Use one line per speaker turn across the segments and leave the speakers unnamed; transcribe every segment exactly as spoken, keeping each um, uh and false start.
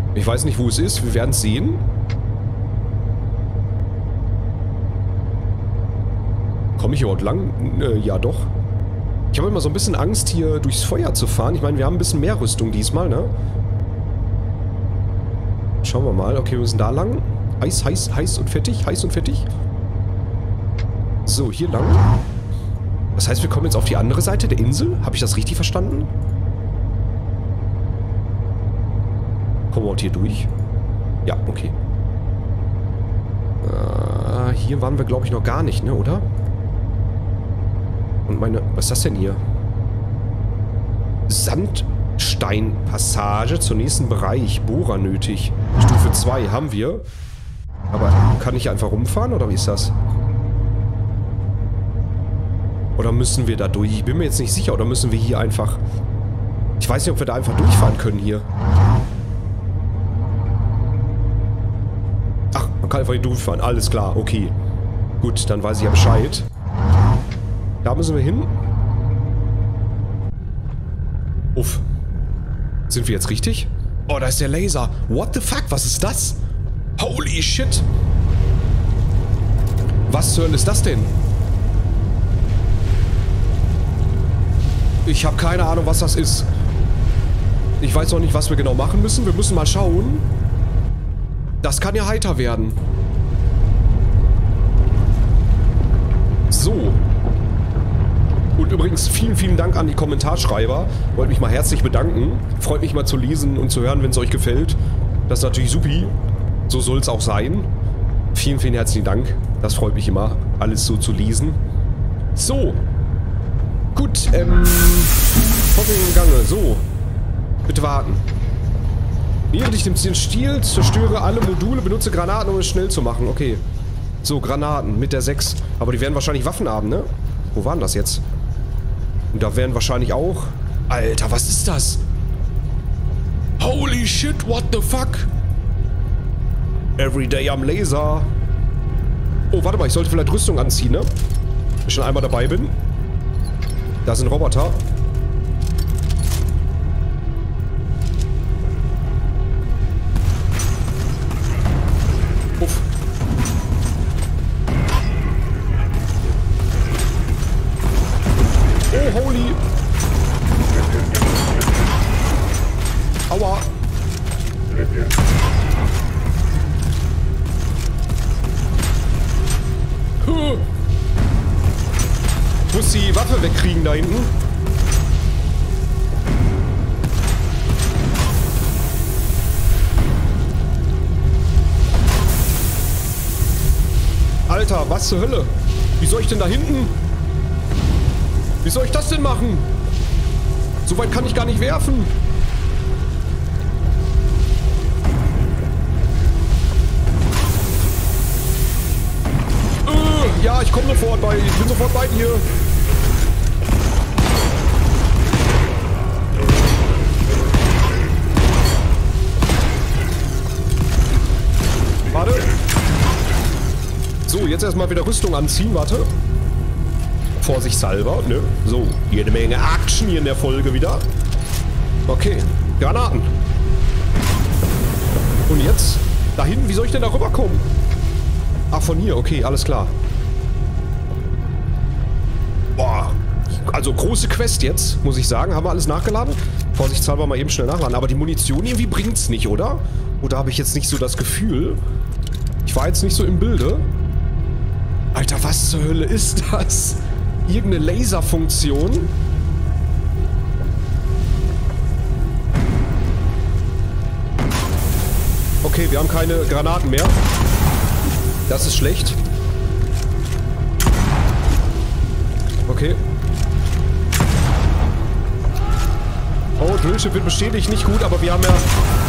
Ich weiß nicht, wo es ist. Wir werden es sehen. Komme ich überhaupt lang? Äh, ja, doch. Ich habe immer so ein bisschen Angst, hier durchs Feuer zu fahren. Ich meine, wir haben ein bisschen mehr Rüstung diesmal, ne? Schauen wir mal. Okay, wir müssen da lang. Heiß, heiß, heiß und fettig. Heiß und fettig. So, hier lang. Das heißt, wir kommen jetzt auf die andere Seite der Insel. Habe ich das richtig verstanden? Kommen wir auch hier durch? Ja, okay. Äh, hier waren wir, glaube ich, noch gar nicht, ne, oder? Und meine... Was ist das denn hier? Sandsteinpassage zum nächsten Bereich. Bohrer nötig. Stufe zwei haben wir. Aber kann ich einfach rumfahren, oder wie ist das? Oder müssen wir da durch? Ich bin mir jetzt nicht sicher. Oder müssen wir hier einfach... Ich weiß nicht, ob wir da einfach durchfahren können hier. Ach, man kann einfach hier durchfahren. Alles klar, okay. Gut, dann weiß ich ja Bescheid. Da müssen wir hin. Uff. Sind wir jetzt richtig? Oh, da ist der Laser. What the fuck? Was ist das? Holy shit. Was zur Hölle ist das denn? Ich habe keine Ahnung, was das ist. Ich weiß noch nicht, was wir genau machen müssen. Wir müssen mal schauen. Das kann ja heiter werden. So. Und übrigens vielen, vielen Dank an die Kommentarschreiber. Wollte mich mal herzlich bedanken. Freut mich mal zu lesen und zu hören, wenn es euch gefällt. Das ist natürlich supi. So soll es auch sein. Vielen, vielen herzlichen Dank. Das freut mich immer, alles so zu lesen. So. Gut, ähm... Vorgehen im Gange. So. Bitte warten. Nähere dich dem Stiel, zerstöre alle Module, benutze Granaten, um es schnell zu machen. Okay. So, Granaten mit der sechs. Aber die werden wahrscheinlich Waffen haben, ne? Wo waren das jetzt? Und da werden wahrscheinlich auch... Alter, was ist das? Holy shit, what the fuck? Everyday am Laser. Oh, warte mal, ich sollte vielleicht Rüstung anziehen, ne? Wenn ich schon einmal dabei bin. Da sind Roboter. Uff. Oh, holy. Aua. Huh. Ich muss die Waffe wegkriegen da hinten. Alter, was zur Hölle? Wie soll ich denn da hinten? Wie soll ich das denn machen? So weit kann ich gar nicht werfen. Äh, ja, ich komme sofort bei. Ich bin sofort bei dir. Warte. So, jetzt erstmal wieder Rüstung anziehen. Warte. Vorsichtshalber, ne? So, jede Menge Action hier in der Folge wieder. Okay, Granaten. Und jetzt? Da hinten, wie soll ich denn da rüberkommen? Ach, von hier, okay, alles klar. Boah, also große Quest jetzt, muss ich sagen. Haben wir alles nachgeladen? Vorsichtshalber mal eben schnell nachladen. Aber die Munition irgendwie bringt's nicht, oder? Oder habe ich jetzt nicht so das Gefühl? Ich war jetzt nicht so im Bilde. Alter, was zur Hölle ist das? Irgendeine Laserfunktion. Okay, wir haben keine Granaten mehr. Das ist schlecht. Okay. Oh, Drillship wird bestätigt. Nicht gut, aber wir haben ja...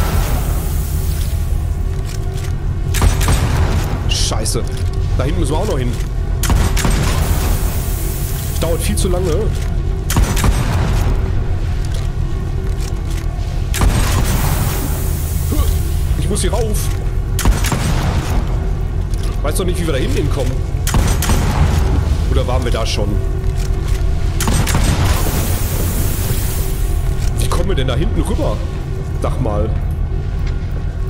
Scheiße. Da hinten müssen wir auch noch hin. Dauert viel zu lange. Ich muss hier rauf. Weiß doch nicht, wie wir da hinten hinkommen. Oder waren wir da schon? Wie kommen wir denn da hinten rüber? Sag mal.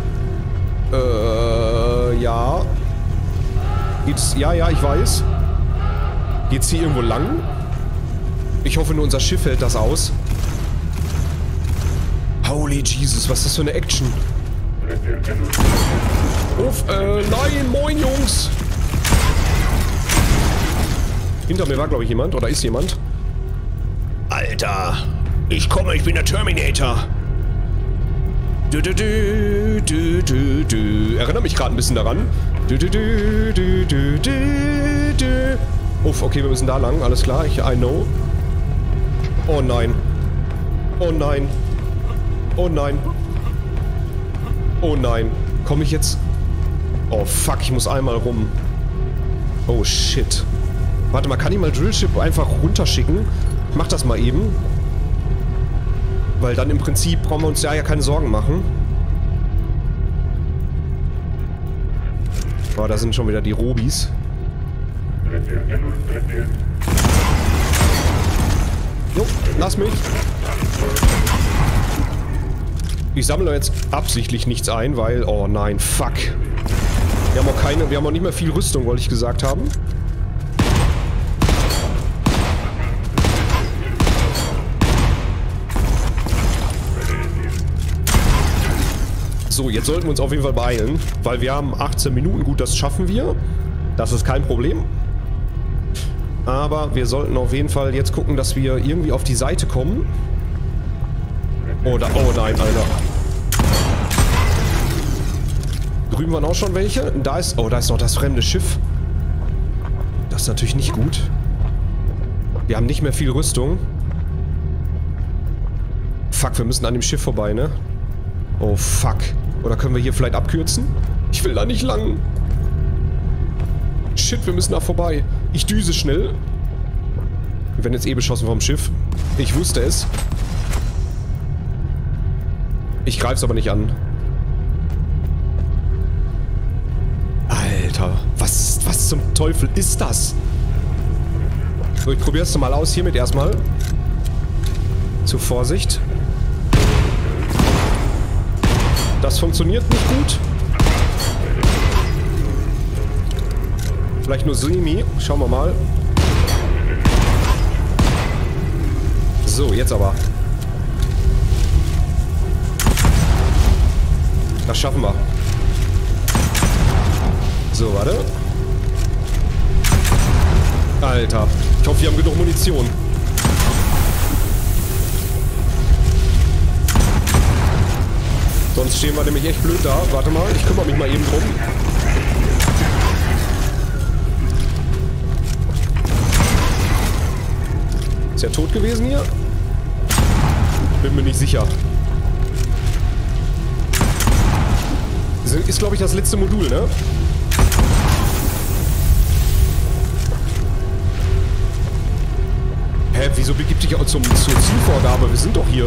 Äh, ja. Geht's, ja, ja, ich weiß. Geht's hier irgendwo lang? Ich hoffe nur, unser Schiff hält das aus. Holy Jesus, was ist das für eine Action? Uff, äh, nein, moin, Jungs. Hinter mir war, glaube ich, jemand. Oder ist jemand? Alter, ich komme, ich bin der Terminator. Du, du, du, du, du, du. Erinnere mich gerade ein bisschen daran. Du, du, du, du, du, du, du. Uff, okay, wir müssen da lang. Alles klar, ich, I know. Oh nein. Oh nein. Oh nein. Oh nein. Komme ich jetzt... Oh fuck, ich muss einmal rum. Oh shit. Warte mal, kann ich mal Drillship einfach runterschicken? Ich mach das mal eben. Weil dann im Prinzip brauchen wir uns ja, ja keine Sorgen machen. Oh, da sind schon wieder die Robis. Jo, lass mich. Ich sammle jetzt absichtlich nichts ein, weil... Oh nein, fuck. Wir haben auch keine... Wir haben auch nicht mehr viel Rüstung, wollte ich gesagt haben. So, jetzt sollten wir uns auf jeden Fall beeilen, weil wir haben achtzehn Minuten. Gut, das schaffen wir. Das ist kein Problem. Aber wir sollten auf jeden Fall jetzt gucken, dass wir irgendwie auf die Seite kommen. Oh, da, oh nein, Alter. Drüben waren auch schon welche. Da ist... Oh, da ist noch das fremde Schiff. Das ist natürlich nicht gut. Wir haben nicht mehr viel Rüstung. Fuck, wir müssen an dem Schiff vorbei, ne? Oh, fuck. Oder können wir hier vielleicht abkürzen? Ich will da nicht lang. Shit, wir müssen da vorbei. Ich düse schnell. Wir werden jetzt eh beschossen vom Schiff. Ich wusste es. Ich greife es aber nicht an. Alter, was, was zum Teufel ist das? So, ich probiere es mal aus. Hiermit erstmal. Zur Vorsicht. Das funktioniert nicht gut. Vielleicht nur semi. Schauen wir mal. So, jetzt aber. Das schaffen wir. So, warte. Alter. Ich hoffe, wir haben genug Munition. Sonst stehen wir nämlich echt blöd da. Warte mal, ich kümmere mich mal eben drum. Ist er tot gewesen hier? Bin mir nicht sicher. Ist, glaube ich, das letzte Modul, ne? Hä, wieso begibt dich auch zum, zur Zielvorgabe? Wir sind doch hier.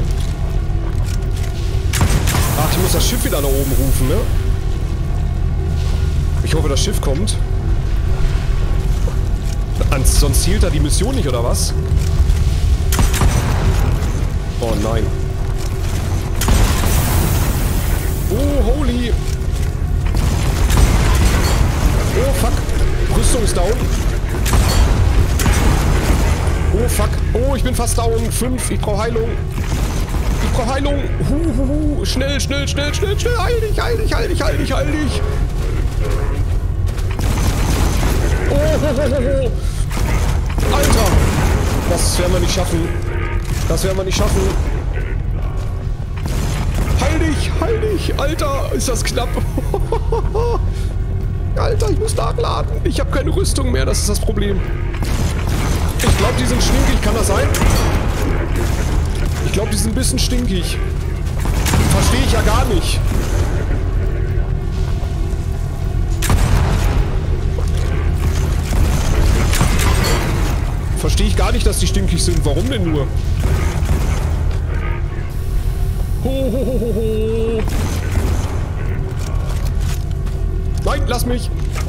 Ach, ich muss das Schiff wieder nach oben rufen, ne? Ich hoffe, das Schiff kommt. Sonst zielt da die Mission nicht, oder was? Oh nein. Oh, holy. Oh, fuck. Rüstung ist down. Oh, fuck. Oh, ich bin fast down. Fünf. Ich brauche Heilung. Ich brauche Heilung. Hu, hu, hu. Schnell, schnell, schnell, schnell, schnell. Heil dich, heil dich, heil dich, heil dich, heil dich. Oh, ho, ho, ho, ho. Alter. Das werden wir nicht schaffen. Das werden wir nicht schaffen. Heil dich, heil dich. Alter, ist das knapp. Alter, ich muss nachladen. Ich habe keine Rüstung mehr, das ist das Problem. Ich glaube, die sind stinkig. Kann das sein? Ich glaube, die sind ein bisschen stinkig. Verstehe ich ja gar nicht. Verstehe ich gar nicht, dass die stinkig sind. Warum denn nur? Ho, ho, ho, ho, ho. Nein, lass mich.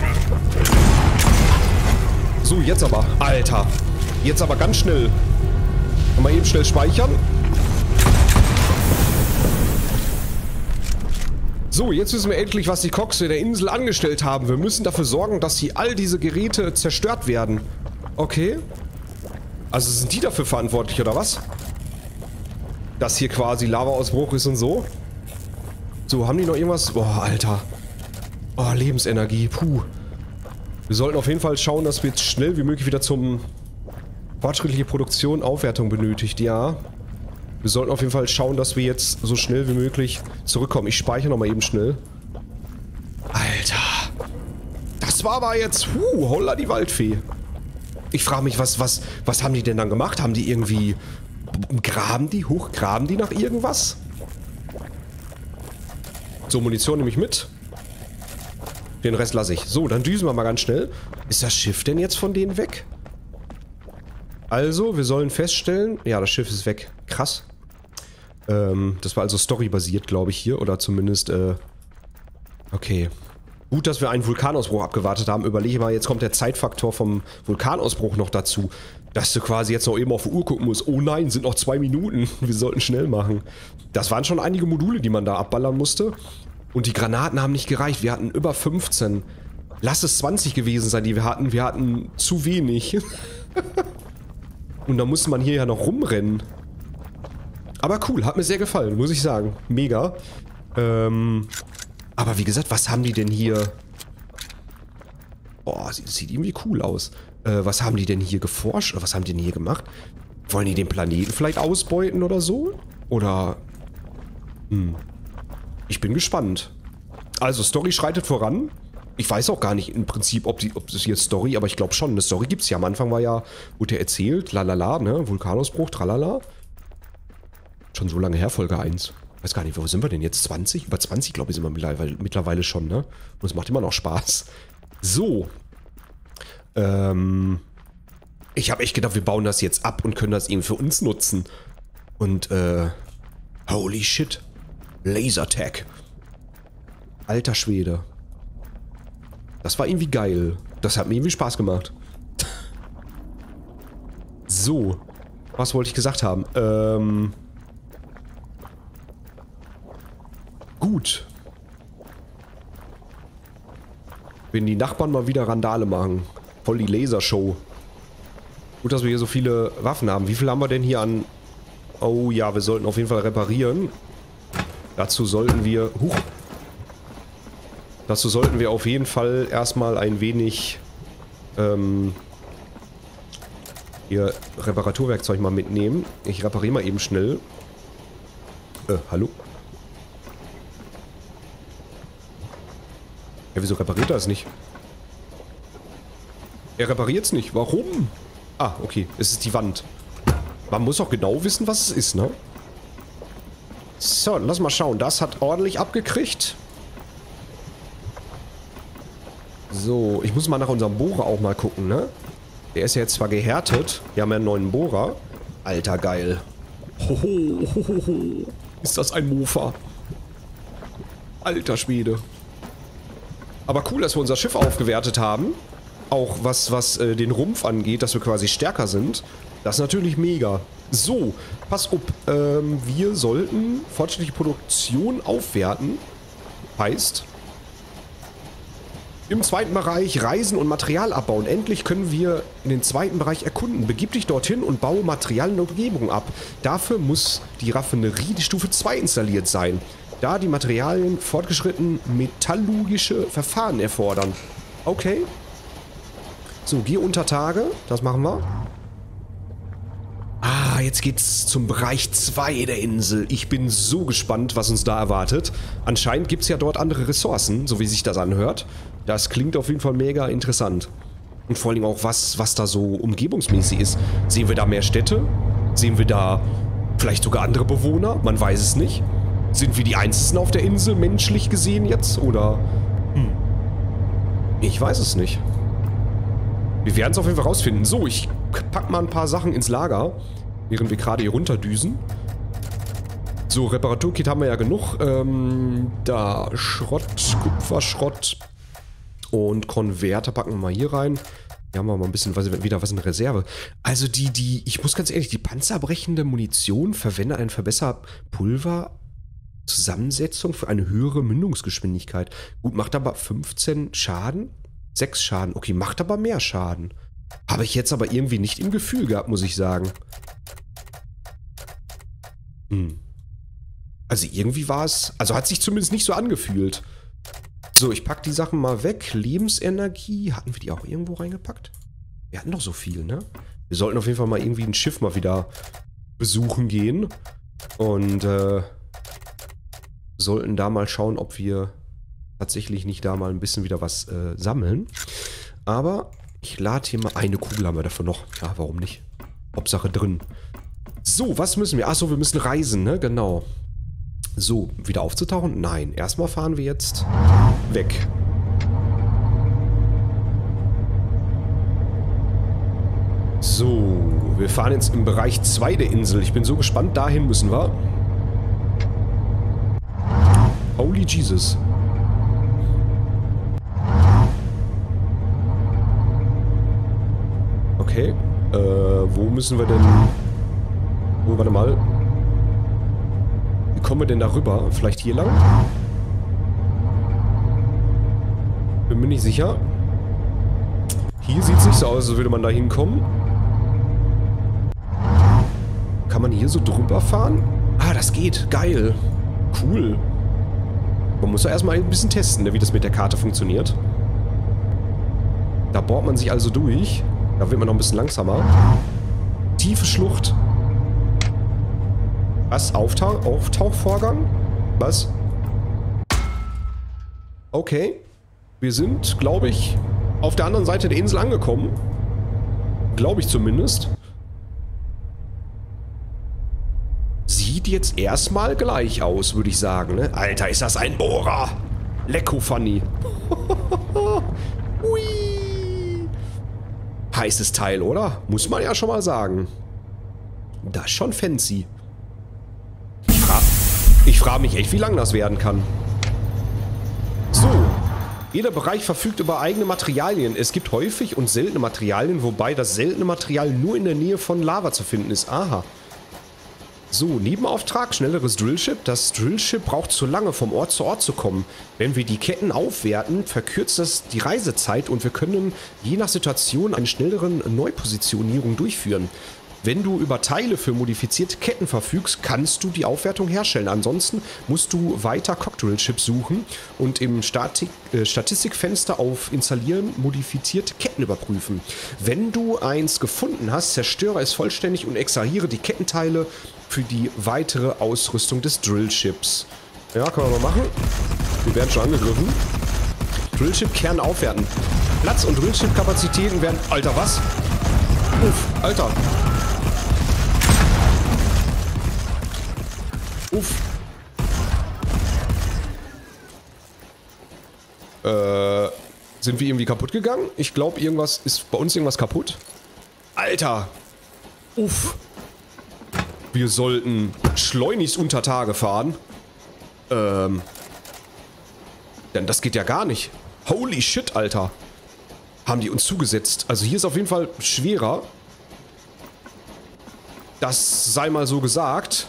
So, jetzt aber. Alter. Jetzt aber ganz schnell. Mal eben schnell speichern. So, jetzt wissen wir endlich, was die Coxe der Insel angestellt haben. Wir müssen dafür sorgen, dass hier all diese Geräte zerstört werden. Okay. Also sind die dafür verantwortlich, oder was? Dass hier quasi Lavaausbruch ist und so. So, haben die noch irgendwas? Boah, Alter. Oh, Lebensenergie. Puh. Wir sollten auf jeden Fall schauen, dass wir jetzt schnell wie möglich wieder zum fortschrittliche Produktion, Aufwertung benötigt, ja. Wir sollten auf jeden Fall schauen, dass wir jetzt so schnell wie möglich zurückkommen. Ich speichere nochmal eben schnell. Alter. Das war aber jetzt... Huh, holla die Waldfee. Ich frage mich, was, was, was haben die denn dann gemacht? Haben die irgendwie... Graben die? Hochgraben die nach irgendwas? So, Munition nehme ich mit. Den Rest lasse ich. So, dann düsen wir mal ganz schnell. Ist das Schiff denn jetzt von denen weg? Also, wir sollen feststellen... Ja, das Schiff ist weg. Krass. Ähm, das war also storybasiert, glaube ich, hier. Oder zumindest, äh... Okay. Gut, dass wir einen Vulkanausbruch abgewartet haben. Überlege mal, jetzt kommt der Zeitfaktor vom Vulkanausbruch noch dazu. Dass du quasi jetzt noch eben auf die Uhr gucken musst. Oh nein, sind noch zwei Minuten. Wir sollten schnell machen. Das waren schon einige Module, die man da abballern musste. Und die Granaten haben nicht gereicht. Wir hatten über fünfzehn. Lass es zwanzig gewesen sein, die wir hatten. Wir hatten zu wenig. Und da musste man hier ja noch rumrennen. Aber cool, hat mir sehr gefallen, muss ich sagen. Mega. Ähm, aber wie gesagt, was haben die denn hier... Boah, sieht, sieht irgendwie cool aus. Äh, was haben die denn hier geforscht? Oder was haben die denn hier gemacht? Wollen die den Planeten vielleicht ausbeuten oder so? Oder... Hm. Ich bin gespannt. Also, Story schreitet voran. Ich weiß auch gar nicht im Prinzip, ob, die, ob das hier Story, aber ich glaube schon, eine Story gibt es ja. Am Anfang war ja, wurde ja erzählt, lalala, ne? Vulkanausbruch, tralala. Schon so lange her, Folge eins. Weiß gar nicht, wo sind wir denn jetzt? zwanzig? Über zwanzig, glaube ich, sind wir mittlerweile, mittlerweile schon, ne? Und es macht immer noch Spaß. So. Ähm. Ich habe echt gedacht, wir bauen das jetzt ab und können das eben für uns nutzen. Und, äh. Holy shit. Lasertag. Alter Schwede. Das war irgendwie geil. Das hat mir irgendwie Spaß gemacht. So. Was wollte ich gesagt haben? Ähm. Gut. Wenn die Nachbarn mal wieder Randale machen. Voll die Lasershow. Gut, dass wir hier so viele Waffen haben. Wie viel haben wir denn hier an... Oh ja, wir sollten auf jeden Fall reparieren. Dazu sollten wir... Huch. Dazu sollten wir auf jeden Fall erstmal ein wenig... Ähm... Hier Reparaturwerkzeug mal mitnehmen. Ich repariere mal eben schnell. Äh, hallo? Ja, wieso repariert er es nicht? Er repariert es nicht. Warum? Ah, okay. Es ist die Wand. Man muss auch genau wissen, was es ist, ne? So, lass mal schauen. Das hat ordentlich abgekriegt. So, ich muss mal nach unserem Bohrer auch mal gucken, ne? Der ist ja jetzt zwar gehärtet. Wir haben ja einen neuen Bohrer. Alter, geil. Hoho, hoho. Ist das ein Mofa? Alter Schwede. Aber cool, dass wir unser Schiff aufgewertet haben. Auch was, was äh, den Rumpf angeht, dass wir quasi stärker sind. Das ist natürlich mega. So, pass auf. Ähm, wir sollten fortschrittliche Produktion aufwerten. Heißt... Im zweiten Bereich Reisen und Material abbauen. Endlich können wir in den zweiten Bereich erkunden. Begib dich dorthin und baue Material in der Umgebung ab. Dafür muss die Raffinerie die Stufe zwei installiert sein, da die Materialien fortgeschritten metallurgische Verfahren erfordern. Okay. So, geh unter Tage. Das machen wir. Ah, jetzt geht's zum Bereich zwei der Insel. Ich bin so gespannt, was uns da erwartet. Anscheinend gibt es ja dort andere Ressourcen, so wie sich das anhört. Das klingt auf jeden Fall mega interessant. Und vor allem auch, was, was da so umgebungsmäßig ist. Sehen wir da mehr Städte? Sehen wir da vielleicht sogar andere Bewohner? Man weiß es nicht. Sind wir die Einzigen auf der Insel, menschlich gesehen jetzt? Oder... Hm. Ich weiß es nicht. Wir werden es auf jeden Fall rausfinden. So, ich pack mal ein paar Sachen ins Lager, während wir gerade hier runterdüsen. So, Reparaturkit haben wir ja genug. Ähm, da Schrott, Kupferschrott und Konverter packen wir mal hier rein. Hier haben wir mal ein bisschen was, wieder was in Reserve. Also die, die, ich muss ganz ehrlich, die panzerbrechende Munition verwendet ein Verbesserpulver Zusammensetzung für eine höhere Mündungsgeschwindigkeit. Gut, macht aber fünfzehn Schaden? sechs Schaden. Okay, macht aber mehr Schaden. Habe ich jetzt aber irgendwie nicht im Gefühl gehabt, muss ich sagen. Hm. Also irgendwie war es... Also hat sich zumindest nicht so angefühlt. So, ich packe die Sachen mal weg. Lebensenergie. Hatten wir die auch irgendwo reingepackt? Wir hatten doch so viel, ne? Wir sollten auf jeden Fall mal irgendwie ein Schiff mal wieder besuchen gehen. Und, äh... sollten da mal schauen, ob wir tatsächlich nicht da mal ein bisschen wieder was äh, sammeln. Aber ich lade hier mal eine Kugel, haben wir davon noch. Ja, warum nicht? Hauptsache drin. So, was müssen wir? Achso, wir müssen reisen, ne? Genau. So, wieder aufzutauchen? Nein. Erstmal fahren wir jetzt weg. So, wir fahren jetzt im Bereich zwei der Insel. Ich bin so gespannt. Dahin müssen wir. Holy Jesus. Okay. Äh, wo müssen wir denn... Oh, warte mal. Wie kommen wir denn da rüber? Vielleicht hier lang? Bin mir nicht sicher. Hier sieht es nicht so aus, als würde man da hinkommen. Kann man hier so drüber fahren? Ah, das geht. Geil. Cool. Man muss ja erstmal ein bisschen testen, ne, wie das mit der Karte funktioniert. Da bohrt man sich also durch. Da wird man noch ein bisschen langsamer. Tiefe Schlucht. Was? Auftauch Auftauchvorgang? Was? Okay. Wir sind, glaube ich, auf der anderen Seite der Insel angekommen. Glaube ich zumindest. Sieht jetzt erstmal gleich aus, würde ich sagen, ne? Alter, ist das ein Bohrer! Lecko funny. Hui. Heißes Teil, oder? Muss man ja schon mal sagen. Das ist schon fancy. Ich frage ich frag mich echt, wie lang das werden kann. So. Jeder Bereich verfügt über eigene Materialien. Es gibt häufig und seltene Materialien, wobei das seltene Material nur in der Nähe von Lava zu finden ist. Aha. So, Nebenauftrag, schnelleres Drillship. Das Drillship braucht zu lange, vom Ort zu Ort zu kommen. Wenn wir die Ketten aufwerten, verkürzt das die Reisezeit und wir können je nach Situation eine schnellere Neupositionierung durchführen. Wenn du über Teile für modifizierte Ketten verfügst, kannst du die Aufwertung herstellen. Ansonsten musst du weiter Cockdrill-Chips suchen und im Statik, äh, Statistikfenster auf Installieren modifizierte Ketten überprüfen. Wenn du eins gefunden hast, zerstöre es vollständig und extrahiere die Kettenteile für die weitere Ausrüstung des Drillships. Ja, können wir mal machen. Wir werden schon angegriffen. Drillship-Kern aufwerten. Platz- und Drillship-Kapazitäten werden... Alter, was? Uff, Alter. Uff. Äh, sind wir irgendwie kaputt gegangen? Ich glaube, irgendwas ist bei uns irgendwas kaputt. Alter. Uff. Wir sollten schleunigst unter Tage fahren. Ähm. Denn das geht ja gar nicht. Holy shit, Alter. Haben die uns zugesetzt. Also hier ist auf jeden Fall schwerer. Das sei mal so gesagt.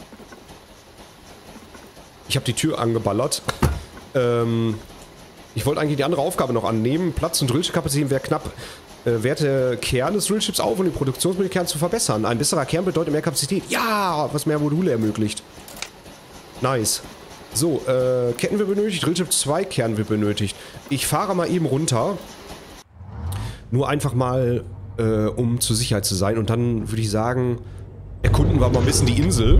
Ich habe die Tür angeballert. Ähm, ich wollte eigentlich die andere Aufgabe noch annehmen. Platz- und Drillchip-Kapazität wäre knapp. Äh, werte Kern des Drillchips auf, um die Produktionsmöglichkeiten zu verbessern. Ein besserer Kern bedeutet mehr Kapazität. Ja, was mehr Module ermöglicht. Nice. So, äh, Ketten wird benötigt. Drillchip zwei Kern wird benötigt. Ich fahre mal eben runter. Nur einfach mal, äh, um zur Sicherheit zu sein. Und dann würde ich sagen, erkunden wir mal ein bisschen die Insel.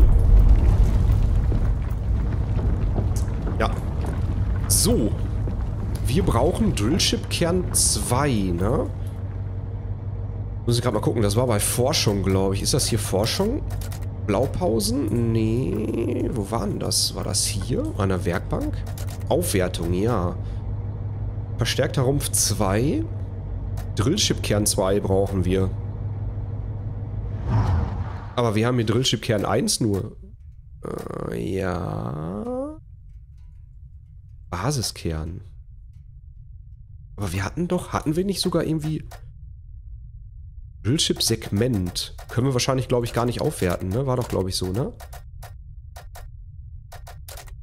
Ja. So. Wir brauchen Drillship Kern zwei, ne? Muss ich gerade mal gucken. Das war bei Forschung, glaube ich. Ist das hier Forschung? Blaupausen? Nee. Wo war denn das? War das hier? An der Werkbank? Aufwertung, ja. Verstärkter Rumpf zwei. Drillship Kern zwei brauchen wir. Aber wir haben hier Drillship Kern eins nur. Äh, ja. Basiskern. Aber wir hatten doch, hatten wir nicht sogar irgendwie Drillship Segment? Können wir wahrscheinlich, glaube ich, gar nicht aufwerten, ne? War doch, glaube ich, so, ne?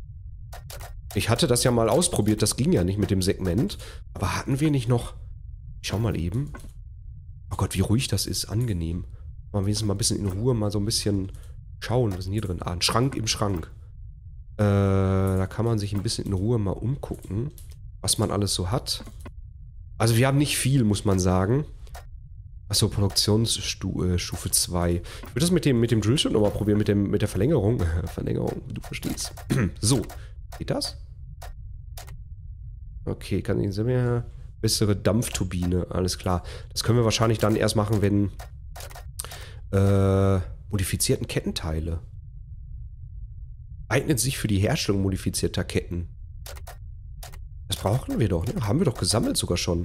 Ich hatte das ja mal ausprobiert, das ging ja nicht mit dem Segment. Aber hatten wir nicht noch... Ich schau mal eben. Oh Gott, wie ruhig das ist, angenehm. Mal wenigstens mal ein bisschen in Ruhe, mal so ein bisschen schauen, was ist denn hier drin? Ah, ein Schrank im Schrank. Äh, da kann man sich ein bisschen in Ruhe mal umgucken, was man alles so hat. Also wir haben nicht viel, muss man sagen. Achso, Produktionsstufe zwei. Ich würde das mit dem, mit dem Drillship nochmal probieren, mit, dem, mit der Verlängerung. Verlängerung, du verstehst. So, geht das? Okay, kann ich mehr bessere Dampfturbine, alles klar. Das können wir wahrscheinlich dann erst machen, wenn äh, modifizierten Kettenteile. Eignet sich für die Herstellung modifizierter Ketten. Das brauchen wir doch, ne? Haben wir doch gesammelt sogar schon.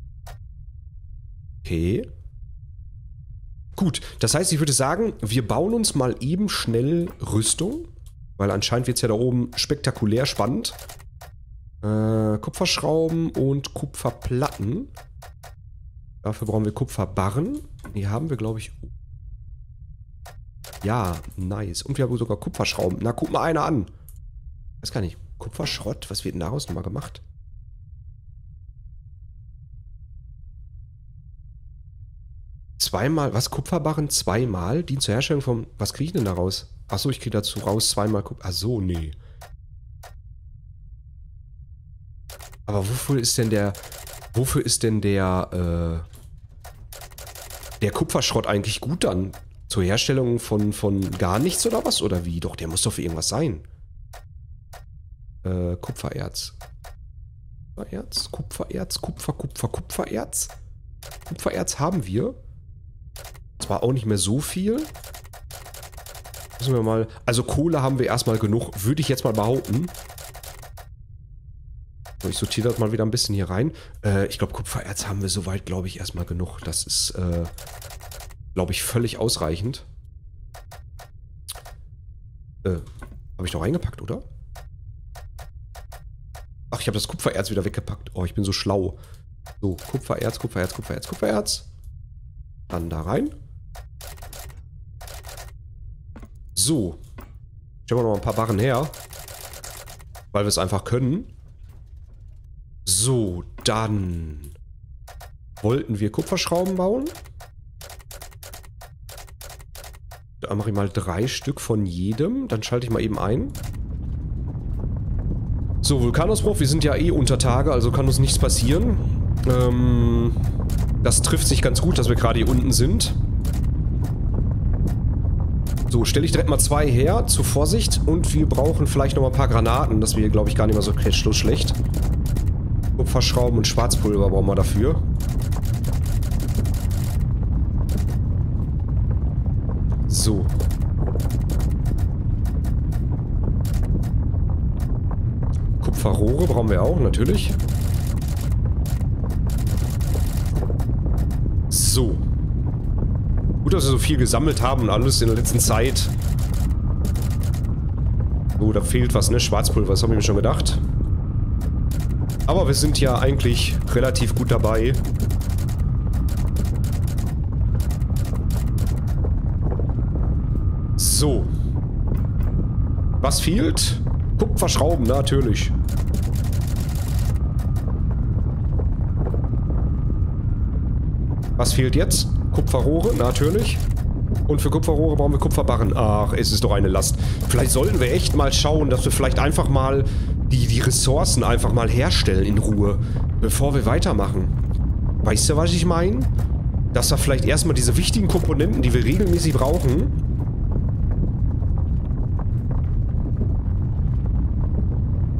Okay. Gut, das heißt, ich würde sagen, wir bauen uns mal eben schnell Rüstung. Weil anscheinend wird es ja da oben spektakulär spannend. Äh, Kupferschrauben und Kupferplatten. Dafür brauchen wir Kupferbarren. Die haben wir, glaube ich... Ja, nice. Und wir haben sogar Kupferschrauben. Na, guck mal einer an. Weiß gar nicht. Kupferschrott? Was wird denn daraus nochmal gemacht? Zweimal, was? Kupferbarren zweimal? Die zur Herstellung vom... Was kriege ich denn daraus? Achso, ich kriege dazu raus zweimal Kupfer... Achso, nee. Aber wofür ist denn der... Wofür ist denn der... Äh, der Kupferschrott eigentlich gut dann? Zur Herstellung von, von gar nichts oder was? Oder wie? Doch, der muss doch für irgendwas sein. Äh, Kupfererz. Kupfererz, Kupfererz, Kupfer, Kupfer, Kupfererz. Kupfererz haben wir. Zwar auch nicht mehr so viel. Müssen wir mal... Also Kohle haben wir erstmal genug, würde ich jetzt mal behaupten. So, ich sortiere das mal wieder ein bisschen hier rein. Äh, ich glaube, Kupfererz haben wir soweit, glaube ich, erstmal genug. Das ist, äh, glaube ich, völlig ausreichend. Äh, habe ich doch reingepackt, oder? Ach, ich habe das Kupfererz wieder weggepackt. Oh, ich bin so schlau. So, Kupfererz, Kupfererz, Kupfererz, Kupfererz. Dann da rein. So. Stellen wir noch ein paar Barren her. Weil wir es einfach können. So, dann wollten wir Kupferschrauben bauen. Da mache ich mal drei Stück von jedem. Dann schalte ich mal eben ein. So, Vulkanausbruch. Wir sind ja eh unter Tage, also kann uns nichts passieren. Ähm, das trifft sich ganz gut, dass wir gerade hier unten sind. So, stelle ich direkt mal zwei her, zur Vorsicht. Und wir brauchen vielleicht noch mal ein paar Granaten. Das wäre, glaube ich, gar nicht mal so schlecht. Kupferschrauben und Schwarzpulver brauchen wir dafür. So. Kupferrohre brauchen wir auch, natürlich. So. Gut, dass wir so viel gesammelt haben und alles in der letzten Zeit. So, da fehlt was, ne? Schwarzpulver, das habe ich mir schon gedacht. Aber wir sind ja eigentlich relativ gut dabei. So. Was fehlt? Kupferschrauben, natürlich. Was fehlt jetzt? Kupferrohre, natürlich. Und für Kupferrohre brauchen wir Kupferbarren. Ach, es ist doch eine Last. Vielleicht sollten wir echt mal schauen, dass wir vielleicht einfach mal die, die Ressourcen einfach mal herstellen in Ruhe, bevor wir weitermachen. Weißt du, was ich meine? Dass wir vielleicht erstmal diese wichtigen Komponenten, die wir regelmäßig brauchen,